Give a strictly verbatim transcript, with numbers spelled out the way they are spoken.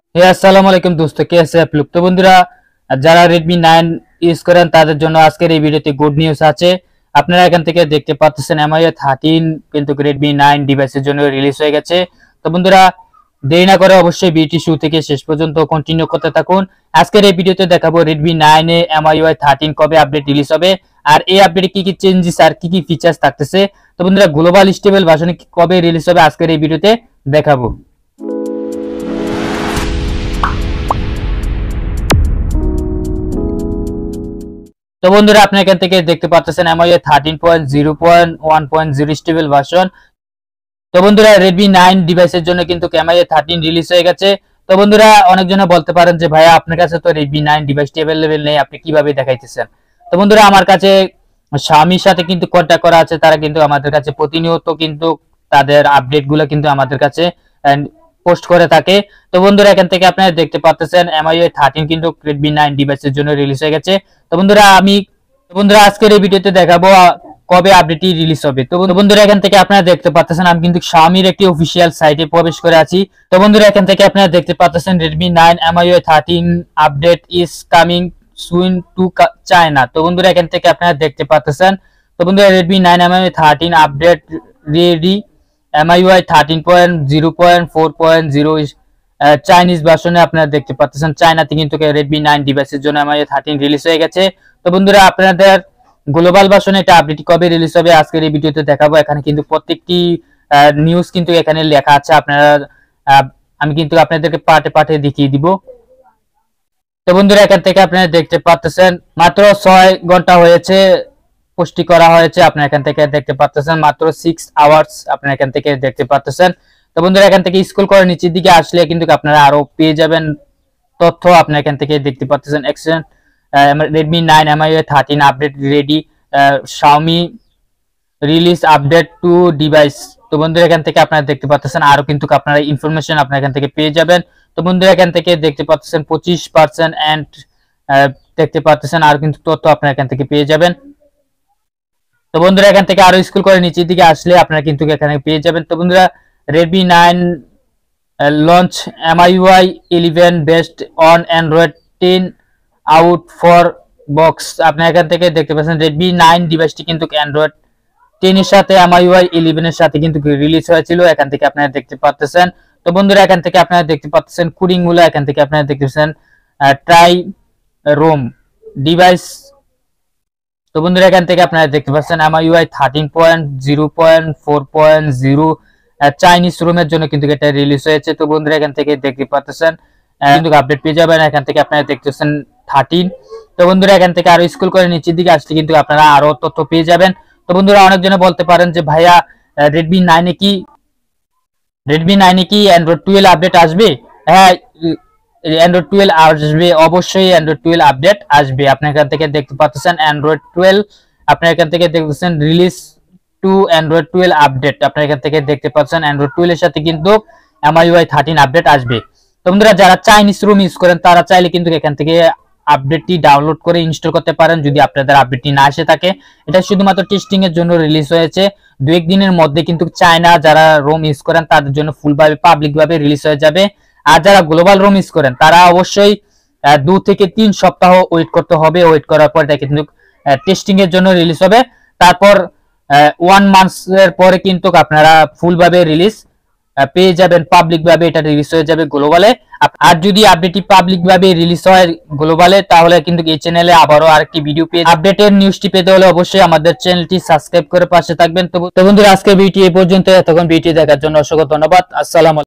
हे আসসালামু আলাইকুম दोस्तों, कैसे हैं आप लोग। तो বন্ধুরা, যারা Redmi নাইন ইউজ করেন তাদের জন্য আজকের এই ভিডিওতে গুড নিউজ আছে। আপনারা এখান থেকে দেখতে পাচ্ছেন Miui থার্টিন কিন্তু Redmi নাইন ডিভাইসের জন্য রিলিজ হয়ে গেছে। তো বন্ধুরা, দেরি না করে অবশ্যই ভিডিওটি শুরু থেকে শেষ পর্যন্ত কন্টিনিউ করতে থাকুন। আজকের এই ভিডিওতে দেখাবো Redmi nine A Miui thirteen কবে আপডেট রিলিজ হবে, আর এই আপডেটে কি কি চেঞ্জেস আর কি কি ফিচার্স থাকতেছে। তো বন্ধুরা, গ্লোবাল স্টেবল ভার্সনে কবে রিলিজ হবে আজকের এই ভিডিওতে দেখাবো। তো বন্ধুরা, আপনি এখান থেকে দেখতে পাচ্ছেন Miui thirteen point zero point one point zero stable version. তো বন্ধুরা, Redmi নাইন ডিভাইসের জন্য কিন্তু Miui থার্টিন রিলিজ হয়ে গেছে। তো বন্ধুরা, অনেকজনে বলতে পারেন যে ভাইয়া আপনার কাছে তো Redmi নাইন ডিভাইসটি अवेलेबल নেই, আপনি কিভাবে দেখাইতেছেন। তো বন্ধুরা, আমার কাছে Xiaomiর সাথে কিন্তু কন্টাক্ট করা আছে, তারা কিন্তু আমাদের কাছে প্রতিনিয়ত কিন্তু তাদের আপডেটগুলো কিন্তু আমাদের কাছে পোস্ট করে থাকে। তো বন্ধুরা, এখান থেকে আপনারা দেখতে পাচ্ছেন Miui থার্টিন কিন্তু Redmi নাইন ডিভাইসের জন্য রিলিজ হয়ে গেছে। তো বন্ধুরা, আমি বন্ধুরা আজকের এই ভিডিওতে দেখাবো কবে আপডেটটি রিলিজ হবে। তো বন্ধুরা, এখান থেকে আপনারা দেখতে পাচ্ছেন আমি কিন্তু Xiaomiর একটি অফিশিয়াল সাইটে প্রবেশ করে আছি। তো বন্ধুরা, এখান থেকে আপনারা দেখতে পাচ্ছেন Redmi nine Miui thirteen update is coming soon to China. তো বন্ধুরা, এখান থেকে আপনারা দেখতে পাচ্ছেন। তো বন্ধুরা, Redmi nine Miui thirteen update ready Miui thirteen point zero point four point zero Chinese ভার্সনে আপনারা দেখতে পাচ্ছেন চায়নাতে কিন্তু Redmi নাইন ডিভাইসের জন্য Miui থার্টিন রিলিজ হয়ে গেছে। তো বন্ধুরা, আপনাদের গ্লোবাল ভার্সনে এটা আপডেট কবে রিলিজ হবে আজকের এই ভিডিওতে দেখাবো। এখানে কিন্তু প্রত্যেকটি নিউজ কিন্তু এখানে লেখা আছে, আপনারা আমি কিন্তু আপনাদেরকে পার্টে পার্টে দেখিয়ে দিব। তো বন্ধুরা, এখান থেকে আপনারা দেখতে পাচ্ছেন মাত্র ছয় ঘন্টা হয়েছে পুষ্টি করা হয়েছে। আপনারা এখান থেকে দেখতে পাচ্ছেন মাত্র সিক্স আওয়ার্স আপনারা এখান থেকে দেখতে পাচ্ছেন। তো বন্ধুরা, এখান থেকে স্ক্রল করে নিচের দিকে আসলে কিন্তু আপনারা আরো পেয়ে যাবেন তথ্য। আপনারা এখান থেকে দেখতে পাচ্ছেন exchange Redmi nine Miui thirteen update ready, Xiaomi release update to device. তো বন্ধুরা, এখান থেকে আপনারা দেখতে পাচ্ছেন আরো কিন্তু আপনারা ইনফরমেশন আপনারা এখান থেকে পেয়ে যাবেন। তো বন্ধুরা, এখান থেকে দেখতে পাচ্ছেন পঁচিশ পার্সেন্ট এন্ড দেখতে পাচ্ছেন আর কিন্তু তথ্য আপনারা এখান থেকে পেয়ে যাবেন। তো বন্ধুরা, এখান থেকে আরো স্ক্রল করে নিচের দিকে আসলে আপনারা কিন্তু এখানে পেয়ে যাবেন। তো বন্ধুরা, Redmi nine launch Miui eleven based on Android ten out for box. আপনারা এখান থেকে দেখতে পাচ্ছেন Redmi নাইন ডিভাইসটি কিন্তু Android টেন এর সাথে Miui ইলেভেন এর সাথে কিন্তু রিলিজ হয়েছিল। এখান থেকে আপনারা দেখতে পাচ্ছেন। তো বন্ধুরা, এখান থেকে আপনারা দেখতে পাচ্ছেন কোডিং গুলো এখান থেকে আপনারা দেখতে পাচ্ছেন ট্রাই রোম ডিভাইস। তো বন্ধুরা, এখান থেকে আপনারা দেখতে পাচ্ছেন Miui thirteen point zero point four point zero Chinese রুমের জন্য কিন্তু এটা রিলিজ হয়েছে। তো বন্ধুরা, এখান থেকে দেখতে পাচ্ছেন কিন্তু আপডেট পেয়ে যাবেন। এখান থেকে আপনারা দেখতেছেন থার্টিন। তো বন্ধুরা, এখান থেকে আরো স্ক্রল করে নিচের দিকে আসলে কিন্তু আপনারা আরো তথ্য পেয়ে যাবেন। তো বন্ধুরা, অনেকজনে বলতে পারেন যে ভাইয়া Redmi নাইন এ কি Redmi নাইন এ কি Android টুয়েলভ আপডেট আসবে। হ্যাঁ, Android টুয়েলভ আসবে, অবশ্যই Android টুয়েলভ আপডেট আসবে। আপনারা এখান থেকে দেখতে পাচ্ছেন Android টুয়েলভ আপনারা এখান থেকে দেখতেছেন release to Android twelve update. আপনারা এখান থেকে দেখতে পাচ্ছেন Android টুয়েলভ এর সাথে কিন্তু Miui থার্টিন আপডেট আসবে। তো বন্ধুরা, যারা চাইনিজ রুম ইউজ করেন তারা চাইলে কিন্তু এখান থেকে আপডেটটি ডাউনলোড করে ইনস্টল করতে পারেন যদি আপনাদের আপডেটটি না এসে থাকে। এটা শুধুমাত্র টেস্টিং এর জন্য রিলিজ হয়েছে। দু এক দিনের মধ্যে কিন্তু চায়না যারা রোম ইউজ করেন তাদের জন্য ফুলভাবে পাবলিক ভাবে রিলিজ হয়ে যাবে। আর যারা গ্লোবাল রোম ইউজ করেন তারা অবশ্যই দু থেকে তিন সপ্তাহ ওয়েট করতে হবে। ওয়েট করার পর এটা কিন্তু টেস্টিং এর জন্য রিলিজ হবে। তারপর ওয়ান মান্থ এর পরে কিন্তু আপনারা ফুলভাবে রিলিজ পেয়ে যাবেন, পাবলিক ভাবে এটা রিলিজ হয়ে যাবে গ্লোবালে। আর যদি আপডেটটি পাবলিক ভাবে রিলিজ হয় গ্লোবালে তাহলে কিন্তু এই চ্যানেলে আবারও আরেকটি ভিডিও পেয়ে আপডেটের নিউজটি পেতে হলে অবশ্যই আমাদের চ্যানেলটি সাবস্ক্রাইব করে পাশে থাকবেন। তো বন্ধুরা, আজকে ভিডিও এই পর্যন্ত। তখন ভিডিও দেখার জন্য অসংখ্য ধন্যবাদ। আসসালামু আলাইকুম।